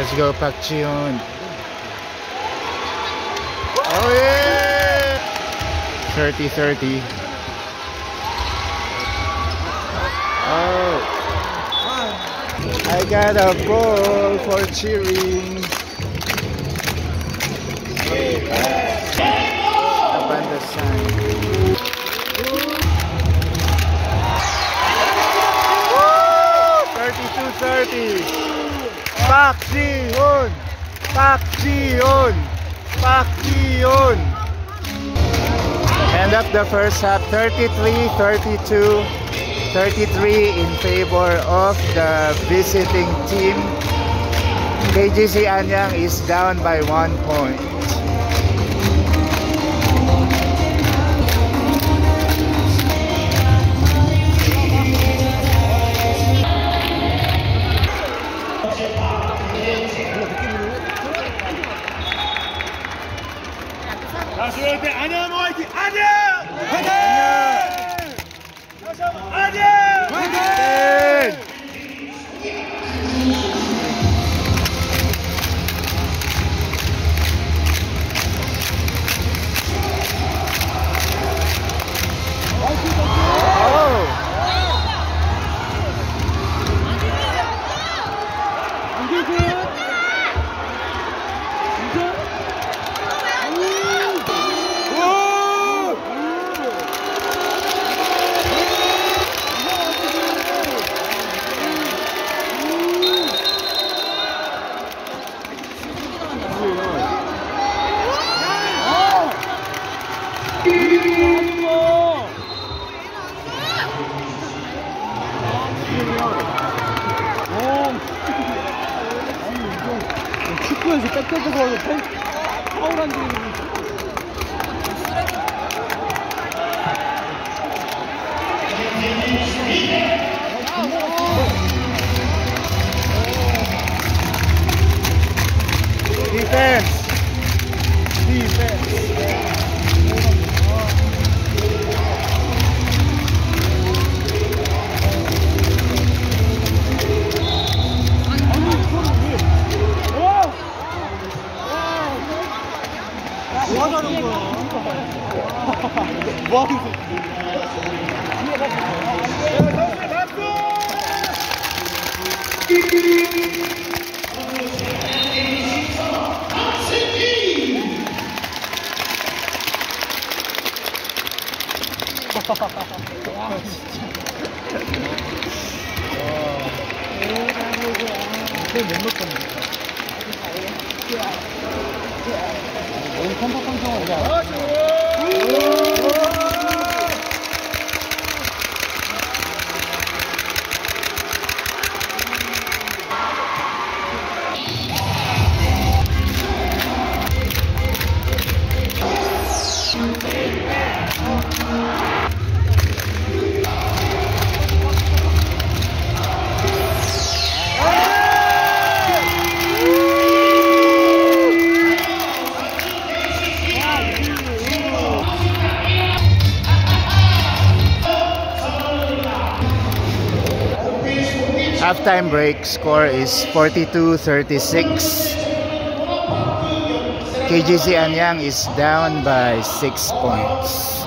Let's go, Pak Jihoon. Oh yeah! 30-30. Oh, I got a ball for cheering. Abando sign. 32-30. Pak Jihoon. Pak Jihoon. Pak Jihoon. End up the first half 33-32. 33 in favor of the visiting team. KGC Anyang is down by 1 point. 안녕 화이팅! 안녕! 화이팅! 다시 한번 안녕! 화이팅! 축구에서 백패드 걸고 파울한 게 Defense. 뭐 하자는 거야? 뭐 하는 거야? 못 넣었네. 너무 컴팍컴팡하다. Halftime break score is 42-36. KGC Anyang is down by 6 points.